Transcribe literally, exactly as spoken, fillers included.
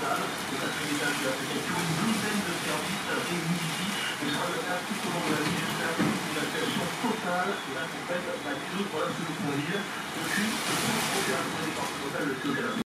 total. Le quatrième étage de la préfecture, une douzaine de services réunis ici. Ce sera le cas tout au long de la nuit jusqu'à une installation totale et incomplète. Voilà ce que nous pouvons dire depuis le premier départemental de Théodère.